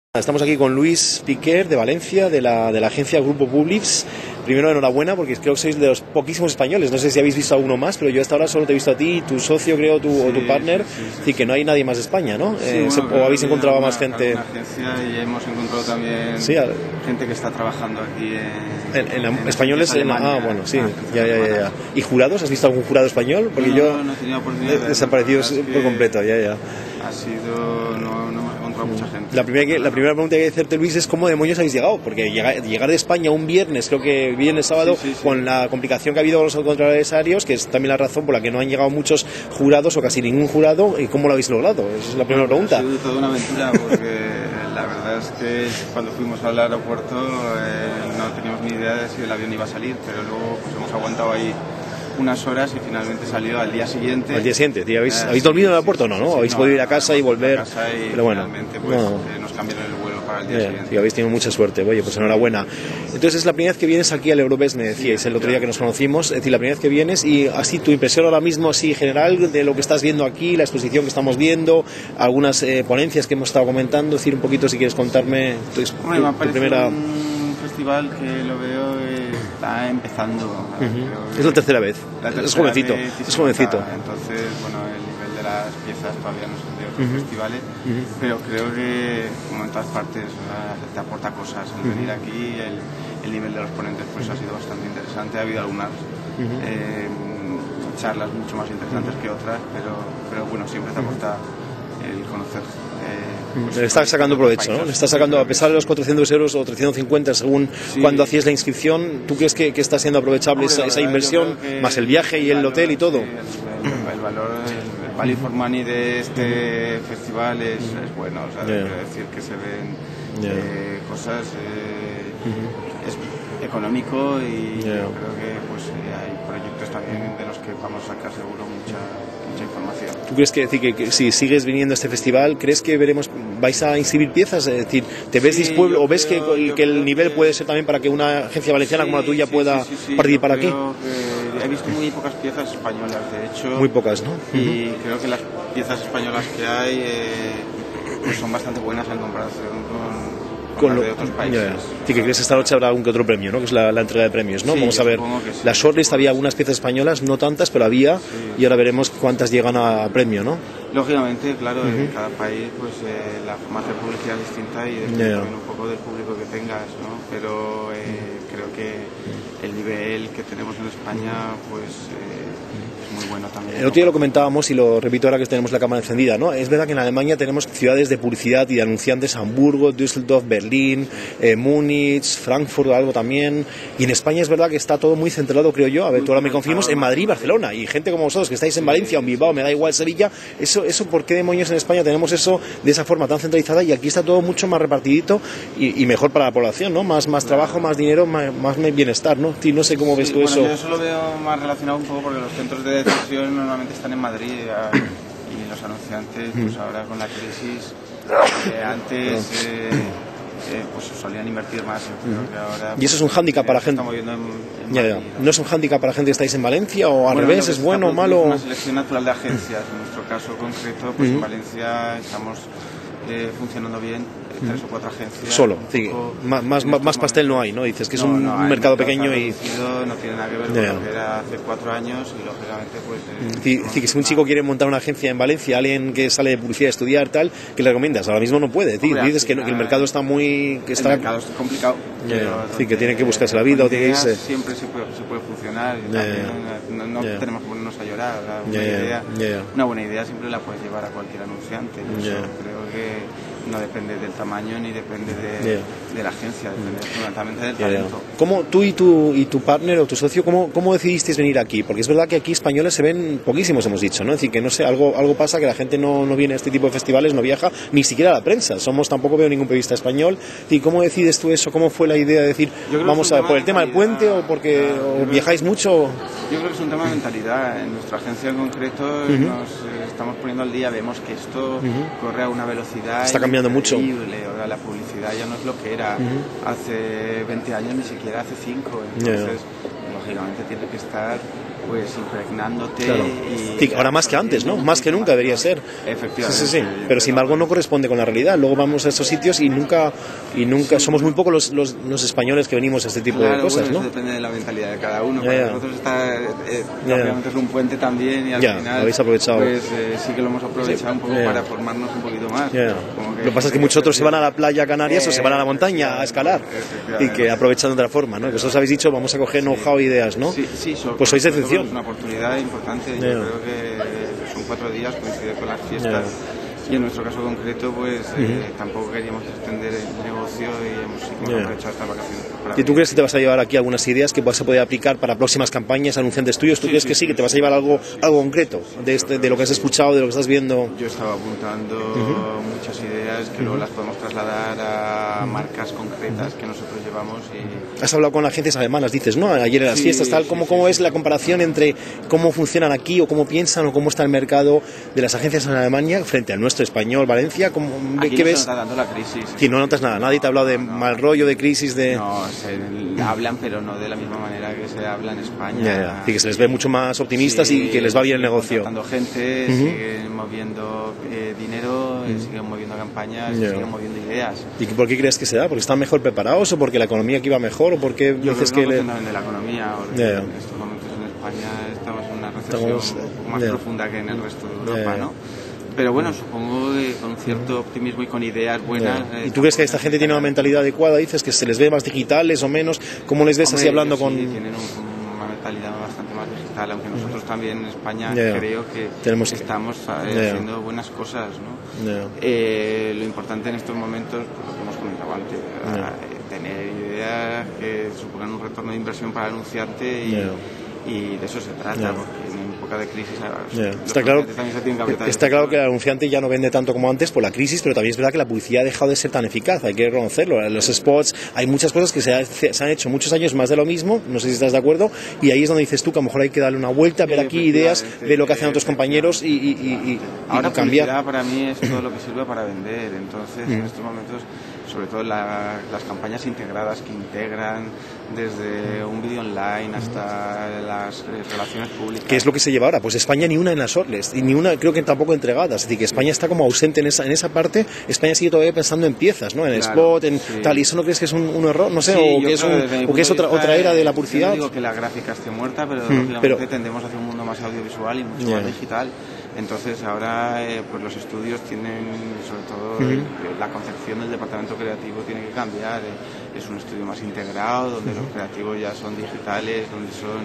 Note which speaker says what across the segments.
Speaker 1: Estamos aquí con Luis Piquer de Valencia, de la agencia Grupo Publix. Primero, enhorabuena, porque creo que sois de los poquísimos españoles. No sé si habéis visto a alguno más, pero yo hasta ahora solo te he visto a ti, tu socio, creo, o tu partner. Sí. Así que no hay nadie más de España, ¿no?
Speaker 2: Sí, bueno,
Speaker 1: ¿O habéis encontrado a más gente?
Speaker 2: Una agencia y hemos encontrado también gente que está trabajando aquí en
Speaker 1: españoles. Bueno, sí, ya. ¿Y jurados? ¿Has visto algún jurado español? Porque
Speaker 2: no he tenido oportunidad
Speaker 1: de desaparecido por completo, ya.
Speaker 2: Ha sido... No hemos encontrado mucha gente.
Speaker 1: La primera pregunta que hay que hacerte, Luis, es ¿cómo demonios habéis llegado? Porque llegar de España un viernes, creo que viernes sábado, con la complicación que ha habido con los controles aéreos, que es también la razón por la que no han llegado muchos jurados o casi ningún jurado, ¿cómo lo habéis logrado? Esa es la primera pregunta.
Speaker 2: Ha sido toda una aventura, porque la verdad es que cuando fuimos al aeropuerto no teníamos ni idea de si el avión iba a salir, pero luego pues, hemos aguantado ahí unas horas y finalmente salió al día siguiente. ¿Al día siguiente? ¿Habéis dormido en el aeropuerto? No, habéis podido ir a casa y volver. Pero bueno, finalmente nos cambiaron el vuelo para el día siguiente.
Speaker 1: Sí, habéis tenido mucha suerte. Oye, pues enhorabuena. Entonces es la primera vez que vienes aquí al Eurobest, me decíais el otro día que nos conocimos. Es decir, la primera vez que vienes y así tu impresión ahora mismo así general de lo que estás viendo aquí, la exposición que estamos viendo, algunas ponencias que hemos estado comentando. Es decir, un poquito si quieres contarme tu primera...
Speaker 2: un festival que lo veo está empezando.
Speaker 1: Es la tercera vez. Es jovencito.
Speaker 2: Entonces, bueno, el nivel de las piezas todavía no es de otros festivales, pero creo que, como en todas partes, te aporta cosas. El venir aquí, el nivel de los ponentes pues ha sido bastante interesante. Ha habido algunas charlas mucho más interesantes que otras, pero bueno, siempre te aporta el conocer.
Speaker 1: Le está sacando provecho, ¿no? Le está sacando, a pesar de los 400 euros o 350 según cuando hacías la inscripción, ¿tú crees que está siendo aprovechable esa inversión, más el viaje y el hotel y todo?
Speaker 2: El valor, el value for money de este festival es bueno, o sea, quiero decir que se ven cosas, es económico y yo creo que pues hay proyectos también de los que vamos a sacar seguro mucha información.
Speaker 1: ¿Tú crees que si sigues viniendo a este festival, crees que vais a inscribir piezas? Es decir, ¿te ves dispuesto o ves que el nivel puede ser también para que una agencia valenciana como la tuya pueda participar aquí?
Speaker 2: He visto muy pocas piezas españolas, de hecho.
Speaker 1: Muy pocas, ¿no?
Speaker 2: Y creo que las piezas españolas que hay pues son bastante buenas en comparación con las de otros países.
Speaker 1: Sí, que crees que esta noche habrá algún que otro premio, ¿no? Que es la entrega de premios, ¿no? Vamos a ver. La shortlist había algunas piezas españolas, no tantas, pero había, y ahora veremos cuántas llegan a premio, ¿no?
Speaker 2: Lógicamente, claro, en cada país pues la forma de hacer publicidad es distinta y depende también un poco del público que tengas, ¿no? Pero creo que el nivel que tenemos en España pues es muy bueno también.
Speaker 1: El otro día lo comentábamos y lo repito ahora que tenemos la cámara encendida, ¿no? Es verdad que en Alemania tenemos ciudades de publicidad y de anunciantes, Hamburgo, Düsseldorf, Berlín, Múnich, Frankfurt, algo también, y en España es verdad que está todo muy centrado, creo yo, a ver, tú ahora me confirmas, en Madrid y Barcelona, y gente como vosotros que estáis en Valencia o en Bilbao, me da igual Sevilla, eso ¿por qué demonios en España tenemos eso de esa forma tan centralizada y aquí está todo mucho más repartidito y mejor para la población, ¿no? Más trabajo, más dinero, más bienestar, ¿no? Sí, no sé cómo ves tú eso.
Speaker 2: Yo eso lo veo más relacionado un poco porque los centros de decisión normalmente están en Madrid y los anunciantes, pues ahora con la crisis, antes pues solían invertir más. Creo que ahora,
Speaker 1: y eso es un hándicap para gente. ¿No es un hándicap para gente que estáis en Valencia o al revés? ¿Es bueno o malo?
Speaker 2: Es una selección natural de agencias. En nuestro caso concreto, pues en Valencia estamos funcionando bien, 3 o 4 agencias.
Speaker 1: Solo, sí, más pastel no hay, ¿no? Dices que es un mercado pequeño y...
Speaker 2: No tiene nada que ver con lo que era hace 4 años y lógicamente pues...
Speaker 1: que si un chico quiere montar una agencia en Valencia, alguien que sale de publicidad a estudiar tal, ¿qué le recomiendas? Ahora mismo no puede, dices que el mercado está muy...
Speaker 2: El mercado es complicado.
Speaker 1: Sí, que tiene que buscarse la vida.
Speaker 2: Siempre se puede funcionar y también no tenemos que ponernos a llorar. Una buena idea siempre la puedes llevar a cualquier anunciante. Creo que no depende del tamaño ni depende de la agencia, depende fundamentalmente del talento.
Speaker 1: ¿Cómo tú y tu partner o tu socio, cómo decidisteis venir aquí? Porque es verdad que aquí españoles se ven poquísimos, hemos dicho, ¿no? Es decir, que no sé, algo pasa que la gente no viene a este tipo de festivales, no viaja, ni siquiera a la prensa. Tampoco veo ningún periodista español. ¿Y cómo decides tú eso? ¿Cómo fue la idea de decir, vamos a por el tema del puente o porque viajáis mucho?
Speaker 2: Yo creo que es un tema de mentalidad. En nuestra agencia en concreto nos estamos poniendo al día, vemos que esto corre a una velocidad
Speaker 1: está cambiando mucho.
Speaker 2: Ahora la publicidad ya no es lo que era hace 20 años, ni siquiera hace 5. Entonces, lógicamente tiene que estar pues impregnándote.
Speaker 1: Claro. Sí, ahora más que antes, ¿no? Más que nunca debería ser.
Speaker 2: Efectivamente.
Speaker 1: Sí. Pero sin embargo no corresponde con la realidad. Luego vamos a esos sitios y nunca somos muy pocos los españoles que venimos a este tipo de cosas,
Speaker 2: bueno,
Speaker 1: ¿no?
Speaker 2: Eso depende de la mentalidad de cada uno. Para nosotros obviamente es un puente también y al final
Speaker 1: lo habéis aprovechado.
Speaker 2: Pues sí que lo hemos aprovechado un poco para formarnos un poquito más.
Speaker 1: Lo que pasa es que muchos otros se van a la playa Canarias o se van a la montaña a escalar y que aprovechan de otra forma, ¿no? Que os habéis dicho, vamos a coger know-how e ideas, ¿no?
Speaker 2: Sí,
Speaker 1: pues sois de excepción.
Speaker 2: Es una oportunidad importante. Yo creo que son 4 días, coincide con las fiestas. Y en nuestro caso concreto, pues tampoco queríamos extender el negocio y hemos aprovechado estas vacaciones.
Speaker 1: ¿Y tú crees que te vas a llevar aquí algunas ideas que vas a poder aplicar para próximas campañas, anunciantes tuyos? ¿Tú crees que sí, que te vas a llevar algo concreto de lo que has escuchado, de lo que estás viendo?
Speaker 2: Yo estaba apuntando muchas ideas que luego las podemos trasladar a marcas concretas que nosotros llevamos.
Speaker 1: Has hablado con agencias alemanas, dices, ¿no? Ayer en las fiestas, tal. ¿Cómo es la comparación entre cómo funcionan aquí o cómo piensan o cómo está el mercado de las agencias en Alemania frente al nuestro español, Valencia?
Speaker 2: Aquí
Speaker 1: ¿qué
Speaker 2: no
Speaker 1: ves?
Speaker 2: Se está dando la crisis.
Speaker 1: Sí, no notas nada. Nadie te ha hablado de mal rollo, de crisis, de...
Speaker 2: No, hablan, pero no de la misma manera que se habla en España.
Speaker 1: Y que se les ve mucho más optimistas y que les va bien el negocio.
Speaker 2: Contratando gente, siguen moviendo dinero, siguen moviendo campañas, siguen moviendo ideas.
Speaker 1: ¿Y por qué crees que se da? ¿Porque están mejor preparados o porque la economía aquí va mejor o porque dices que...
Speaker 2: Yo creo que de la economía, porque en estos momentos en España estamos en una recesión un poco más profunda que en el resto de Europa, ¿no? Pero bueno, supongo que con cierto optimismo y con ideas buenas...
Speaker 1: ¿Y tú crees que esta gente tiene una mentalidad adecuada? Dices que se les ve más digitales o menos. ¿Cómo les ves así hablando con...?
Speaker 2: Sí, tienen una mentalidad bastante más digital, aunque nosotros también en España creo que estamos haciendo buenas cosas, ¿no? Lo importante en estos momentos, pues lo que hemos comentado antes, tener ideas que supongan un retorno de inversión para el anunciante y de eso se trata, porque en época de crisis
Speaker 1: está claro que el anunciante ya no vende tanto como antes por la crisis, pero también es verdad que la publicidad ha dejado de ser tan eficaz, hay que reconocerlo. En los spots hay muchas cosas que se han hecho muchos años más de lo mismo, no sé si estás de acuerdo, y ahí es donde dices tú que a lo mejor hay que darle una vuelta, ver aquí ideas, ver lo que hacen otros compañeros y
Speaker 2: ahora
Speaker 1: cambiar.
Speaker 2: Publicidad para mí es todo lo que sirve para vender, entonces en estos momentos sobre todo las campañas integradas que integran desde un vídeo online hasta las relaciones públicas.
Speaker 1: ¿Qué es lo que se lleva ahora? Pues España ni una en las orles y ni una creo que tampoco entregada, es decir que España está como ausente en esa parte. España sigue todavía pensando en piezas, ¿no? En el spot, en tal, y eso no crees que es un error, no sé, o que es otra era de la publicidad.
Speaker 2: Yo no digo que la gráfica esté muerta, pero lógicamente tendemos hacia un mundo más audiovisual y mucho más digital. Entonces ahora pues los estudios tienen, sobre todo la concepción del departamento creativo tiene que cambiar. Es un estudio más integrado, donde los creativos ya son digitales, donde son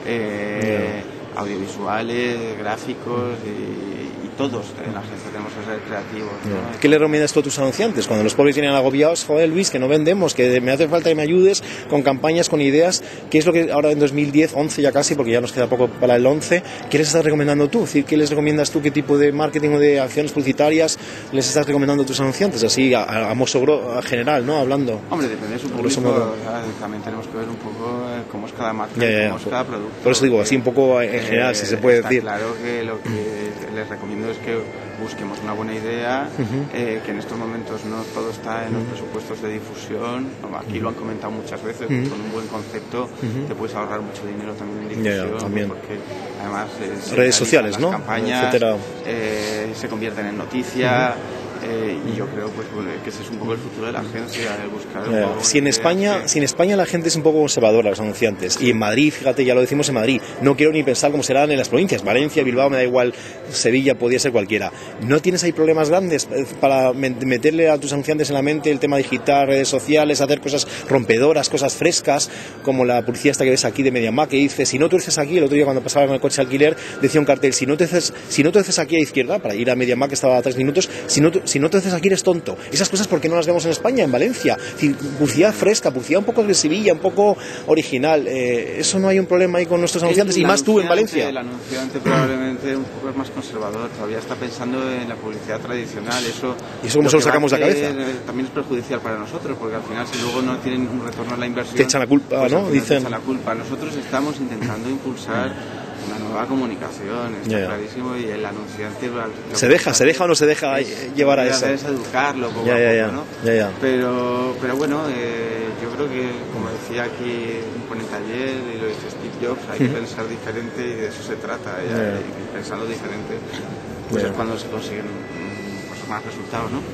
Speaker 2: audiovisuales, gráficos y todos en la agencia tenemos que ser creativos, ¿no?
Speaker 1: ¿Qué le recomiendas tú a tus anunciantes? Cuando los pobres vienen agobiados, joder Luis, que no vendemos, que me hace falta que me ayudes con campañas, con ideas. ¿Qué es lo que ahora en 2010, 11 ya casi, porque ya nos queda poco para el 11, qué les estás recomendando tú? Es decir, ¿qué les recomiendas tú? ¿Qué tipo de marketing o de acciones publicitarias les estás recomendando a tus anunciantes? Así, a modo general, ¿no? Hablando.
Speaker 2: Hombre, depende de su público, también tenemos que ver un poco cómo es cada marca, cómo es cada producto.
Speaker 1: Por eso digo, así un poco en general, si se puede decir.
Speaker 2: Claro que lo que les recomiendo es que busquemos una buena idea, que en estos momentos no todo está en los presupuestos de difusión. Aquí lo han comentado muchas veces, con un buen concepto te puedes ahorrar mucho dinero también en difusión,
Speaker 1: también.
Speaker 2: Porque además
Speaker 1: redes sociales, ¿no?
Speaker 2: Campañas, se convierten en noticia. Y yo creo pues, que ese es un poco el futuro de la agencia, el buscar
Speaker 1: si en España la gente es un poco conservadora, los anunciantes, y en Madrid, fíjate, ya lo decimos en Madrid, no quiero ni pensar cómo serán en las provincias, Valencia, Bilbao, me da igual, Sevilla, podría ser cualquiera. ¿No tienes ahí problemas grandes para meterle a tus anunciantes en la mente el tema digital, redes sociales, hacer cosas rompedoras, cosas frescas, como la publicidad esta que ves aquí de MediaMarkt, que dice, si no tuerces aquí, el otro día cuando pasaba con el coche alquiler, decía un cartel, si no tuerces aquí a izquierda, para ir a MediaMarkt que estaba a 3 minutos, si no te haces aquí eres tonto. Esas cosas, ¿por qué no las vemos en España, en Valencia? Es decir, publicidad fresca, publicidad un poco agresivilla, un poco original. ¿Eso no hay un problema ahí con nuestros anunciantes? Y más tú en Valencia.
Speaker 2: El anunciante probablemente un poco es más conservador, todavía está pensando en la publicidad tradicional. ¿Y
Speaker 1: eso cómo se lo sacamos de la cabeza?
Speaker 2: También es perjudicial para nosotros, porque al final si luego no tienen un retorno a la inversión...
Speaker 1: Te echan la culpa,
Speaker 2: pues
Speaker 1: ¿no? Dicen.
Speaker 2: Te echan la culpa. Nosotros estamos intentando impulsar una nueva comunicación, está clarísimo, y el anunciante...
Speaker 1: ¿Se deja o no se deja llevar a eso?
Speaker 2: Es educarlo poco a poco, ¿no? Pero bueno, yo creo que, como decía aquí un ponente ayer, y lo dice Steve Jobs, hay que pensar diferente, y de eso se trata, y pensando diferente, pues es cuando se consiguen más resultados, ¿no?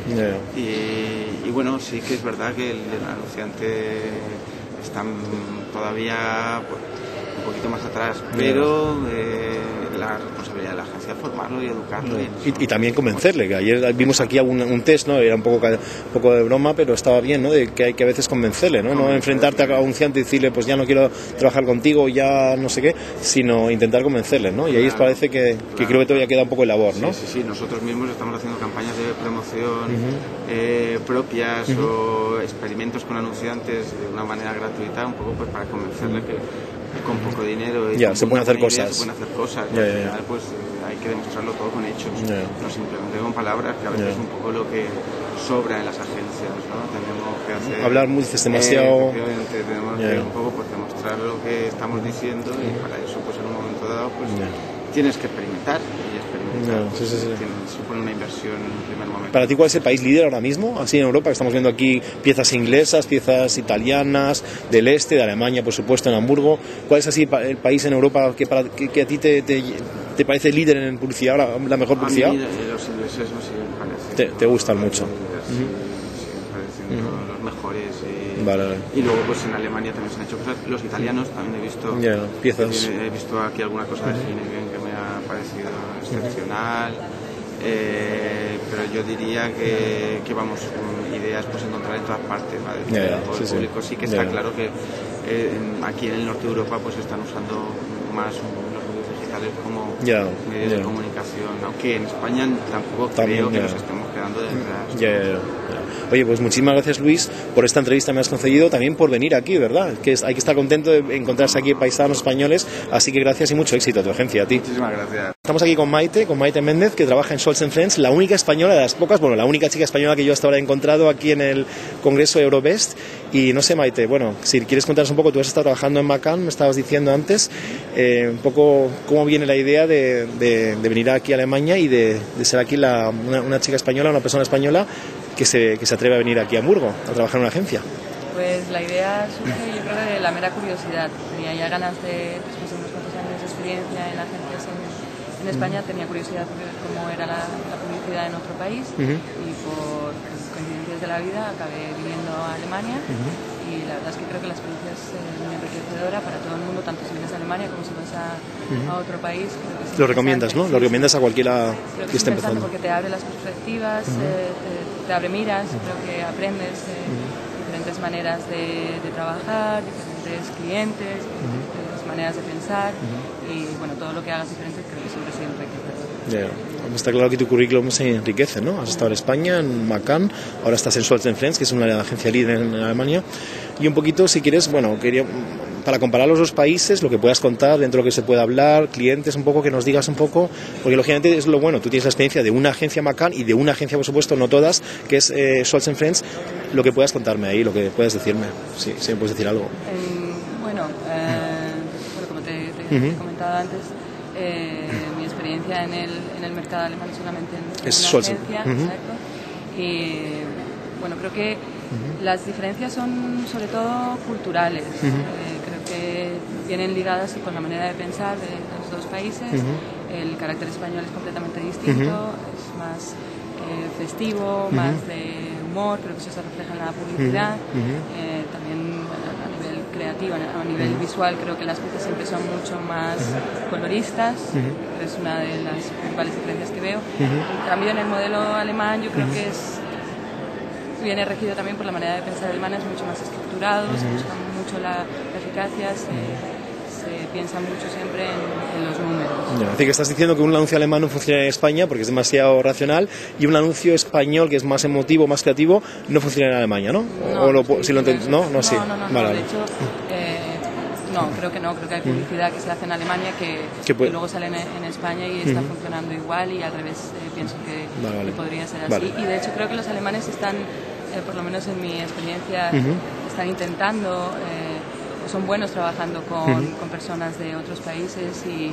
Speaker 2: Y bueno, sí que es verdad que el anunciante está todavía pues, un poquito más atrás, pero la responsabilidad de la agencia es formarlo y educarlo.
Speaker 1: Y también convencerle, que ayer vimos aquí un test, ¿no? Era un poco de broma, pero estaba bien, ¿no? De que hay que a veces convencerle, ¿no? No enfrentarte a un anunciante y decirle, pues ya no quiero trabajar contigo, ya no sé qué, sino intentar convencerle, ¿no? Y ahí parece que creo que todavía queda un poco de labor, ¿no?
Speaker 2: Sí, nosotros mismos estamos haciendo campañas de promoción propias o experimentos con anunciantes de una manera gratuita, un poco pues para convencerle que con poco dinero y
Speaker 1: se pueden hacer cosas.
Speaker 2: Se pueden hacer cosas. Y al final, pues hay que demostrarlo todo con hechos, no simplemente con palabras, que a veces es un poco lo que sobra en las agencias, ¿no? Tenemos que hacer...
Speaker 1: Hablar demasiado...
Speaker 2: tenemos que un poco pues, demostrar lo que estamos diciendo, y para eso, pues en un momento dado, pues tienes que experimentar, y experimentar supone una inversión en un primer momento.
Speaker 1: ¿Para ti cuál es el país líder ahora mismo? Así en Europa, que estamos viendo aquí piezas inglesas, piezas italianas, del este, de Alemania, por supuesto, en Hamburgo. ¿Cuál es así el país en Europa que a ti te parece líder en publicidad, la mejor publicidad?
Speaker 2: A mí los ingleses sí me parecen.
Speaker 1: Te gustan mucho.
Speaker 2: Sí, me parecen los mejores.
Speaker 1: Vale.
Speaker 2: Y luego pues en Alemania también se han hecho cosas. Los italianos también he visto
Speaker 1: piezas.
Speaker 2: He visto aquí alguna cosa de cine que me ha parecido excepcional. Pero yo diría que vamos, ideas pues encontrar en todas partes, ¿vale? Todo el público sí que está claro que aquí en el norte de Europa pues están usando más los medios digitales como medios de comunicación, aunque en España tampoco creo que nos estemos quedando detrás.
Speaker 1: Oye, pues muchísimas gracias, Luis, por esta entrevista que me has concedido, también por venir aquí, ¿verdad? Que hay que estar contento de encontrarse aquí paisanos españoles, así que gracias y mucho éxito a tu agencia, a ti.
Speaker 2: Muchísimas gracias.
Speaker 1: Estamos aquí con Maite Méndez, que trabaja en Scholz & Friends, la única española de las pocas, bueno, la única chica española que yo hasta ahora he encontrado aquí en el Congreso Eurobest. Y no sé, Maite, bueno, si quieres contarnos un poco, tú has estado trabajando en McCann, me estabas diciendo antes, un poco cómo viene la idea de venir aquí a Alemania y de ser aquí una chica española, una persona española que se atreve a venir aquí a Hamburgo a trabajar en una agencia.
Speaker 3: Pues la idea surge, yo creo, de la mera curiosidad. Tenía ya ganas después de unos cuantos años de experiencia en agencias en España, tenía curiosidad por ver cómo era la publicidad en otro país, y por coincidencias de la vida acabé viviendo a Alemania, y la verdad es que creo que la experiencia es muy enriquecedora para todo el mundo, tanto si vienes a Alemania como si vas a otro país. Creo que
Speaker 1: lo recomiendas, ¿no? Lo recomiendas a cualquiera que esté empezando.
Speaker 3: Porque te abre las perspectivas, te abre miras, creo que aprendes diferentes maneras de trabajar, diferentes clientes, diferentes maneras de pensar, y bueno, todo lo que hagas diferente creo que siempre es enriquecedor.
Speaker 1: Está claro que tu currículum se enriquece, ¿no? Has estado en España, en McCann, ahora estás en Scholz & Friends, que es una agencia líder en Alemania, y un poquito, si quieres, bueno, para comparar los dos países, lo que puedas contar dentro de lo que se pueda hablar, clientes, un poco, que nos digas un poco, porque lógicamente es lo bueno, tú tienes la experiencia de una agencia McCann y de una agencia, por supuesto, no todas, que es Scholz & Friends, lo que puedas contarme ahí, lo que puedas decirme, si me puedes decir algo.
Speaker 3: Bueno, como te he comentado antes, mi experiencia en el mercado alemán solamente en una agencia, exacto, y bueno, creo que las diferencias son sobre todo culturales. Creo que vienen ligadas con la manera de pensar de los dos países. El carácter español es completamente distinto, es más festivo, más de humor, creo que eso se refleja en la publicidad. También a nivel creativo, a nivel visual, creo que las piezas siempre son mucho más coloristas, es una de las principales diferencias que veo. En cambio, en el modelo alemán yo creo que viene regido también por la manera de pensar alemana, es mucho más estructurado, se busca mucho la eficacia, se piensa mucho siempre en los números.
Speaker 1: Así que estás diciendo que un anuncio alemán no funciona en España porque es demasiado racional, y un anuncio español que es más emotivo, más creativo, no funciona en Alemania, ¿no?
Speaker 3: No,
Speaker 1: si lo entiendes, ¿no? No, sí.
Speaker 3: No, de hecho, no, creo que no, creo que hay publicidad que se hace en Alemania que luego sale en España y está funcionando igual, y al revés pienso que podría ser así. Y de hecho creo que los alemanes están, por lo menos en mi experiencia, están intentando, son buenos trabajando con personas de otros países, y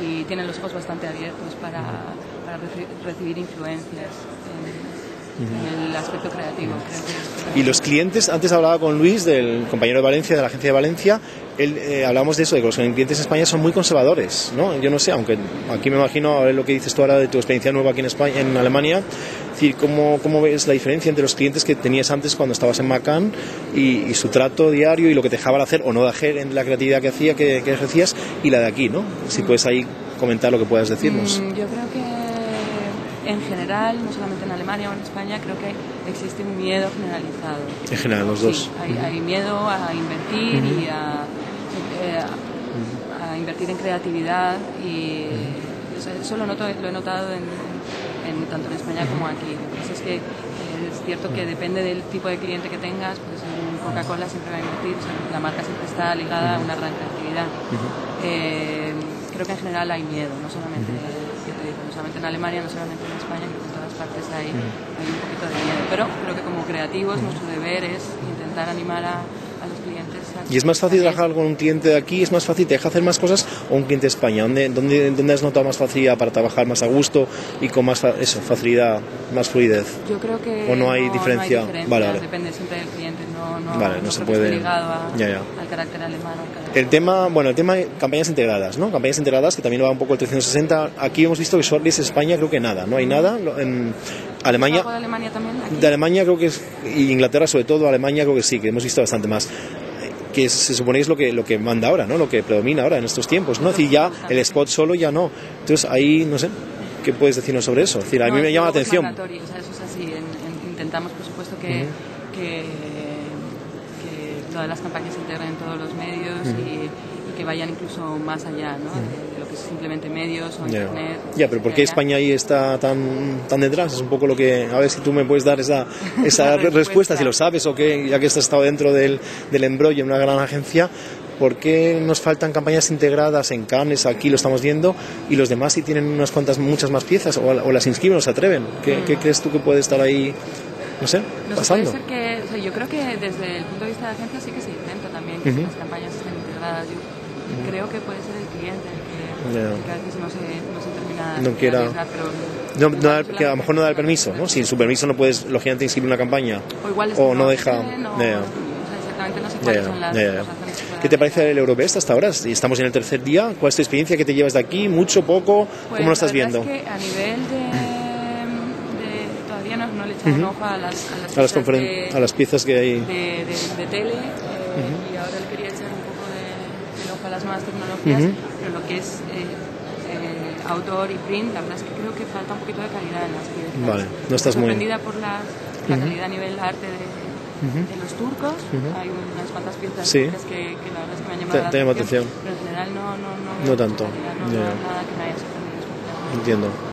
Speaker 3: y tienen los ojos bastante abiertos para recibir influencias en el aspecto creativo. Creo que
Speaker 1: y los clientes, antes hablaba con Luis, del compañero de Valencia, de la agencia de Valencia, hablábamos de eso, de que los clientes en España son muy conservadores, ¿no? Yo no sé, aunque aquí me imagino, a ver lo que dices tú ahora de tu experiencia nueva aquí en España, en Alemania, es decir, ¿cómo ves la diferencia entre los clientes que tenías antes cuando estabas en Macan y su trato diario y lo que te dejaban hacer o no dejar en la creatividad que ejercías y la de aquí, ¿no? Si puedes ahí comentar lo que puedas decirnos.
Speaker 3: Yo creo que en general, no solamente en Alemania o en España, creo que existe un miedo generalizado.
Speaker 1: En general, los dos.
Speaker 3: Sí, hay miedo a invertir y a invertir en creatividad y eso lo he notado tanto en España como aquí. Lo que pasa es que es cierto que depende del tipo de cliente que tengas, pues en Coca-Cola siempre va a invertir, o sea, la marca siempre está ligada a una gran creatividad. Creo que en general hay miedo, no solamente, no solamente en Alemania, no solamente en España, creo que en todas partes hay un poquito de miedo. Pero creo que como creativos nuestro deber es intentar animar a los clientes.
Speaker 1: ¿Y es más fácil trabajar con un cliente de aquí? ¿Es más fácil? ¿Te deja hacer más cosas? ¿O un cliente de España? ¿Dónde has notado más facilidad para trabajar más a gusto y con más facilidad, más fluidez?
Speaker 3: Yo creo que
Speaker 1: ¿O no hay diferencia? Vale.
Speaker 3: Depende siempre del cliente,
Speaker 1: no se puede
Speaker 3: ligado al carácter alemán.
Speaker 1: El tema de campañas integradas, ¿no? Campañas integradas, que también va un poco el 360. Aquí hemos visto que shortlist España creo que nada, no hay nada. En Alemania,
Speaker 3: ¿de Alemania también? ¿Aquí?
Speaker 1: De Alemania creo que es, y Inglaterra sobre todo, Alemania creo que sí, que hemos visto bastante más. Que se supone es lo que manda ahora, ¿no? Lo que predomina ahora en estos tiempos, ¿no? Es decir, ya el spot solo ya no. Entonces ahí, no sé, ¿qué puedes decirnos sobre eso? Es decir, a mí me llama la atención.
Speaker 3: O sea, eso es así. Intentamos, por supuesto, que todas las campañas se integren en todos los medios y que vayan incluso más allá, ¿no? De lo que es simplemente medios o internet.
Speaker 1: Ya, pero ¿por qué España ahí está tan detrás? Es un poco lo que... A ver si tú me puedes dar esa respuesta, si lo sabes o qué, ya que has estado dentro del embrollo en una gran agencia. ¿Por qué nos faltan campañas integradas en Cannes? Aquí lo estamos viendo, y los demás sí tienen muchas más piezas, o las inscriben o se atreven. ¿Qué crees tú que puede estar ahí, no sé, pasando?
Speaker 3: Puede ser que, o sea, yo creo que desde el punto de vista de la agencia sí que se intenta también que las campañas estén integradas. Yo creo que puede ser el cliente el que a veces no se termina
Speaker 1: no quiera
Speaker 3: arriesgar, pero
Speaker 1: que a lo mejor no da el permiso, ¿no? Sin su permiso no puedes, lógicamente, inscribir una campaña, o no deja.
Speaker 3: Exactamente, no sé cuáles son las razones.
Speaker 1: ¿Qué te parece el Eurobest hasta ahora? Estamos en el tercer día. ¿Cuál es tu experiencia? ¿Qué te llevas de aquí? ¿Mucho? ¿Poco?
Speaker 3: Pues
Speaker 1: ¿cómo lo estás viendo?
Speaker 3: Es que a nivel de todavía no le he echado un ojo a
Speaker 1: las piezas que hay
Speaker 3: de tele, y ahora le quería echar un poco de ojo a las nuevas tecnologías, pero lo que es outdoor y print, la verdad es que creo que falta un poquito de calidad en las piezas.
Speaker 1: Vale, no estás muy...
Speaker 3: sorprendida por la calidad a nivel arte de los turcos. Hay unas cuantas piezas que la verdad es que me han llamado la atención, pero en general no tanto. No nada que me haya sorprendido.
Speaker 1: Entiendo.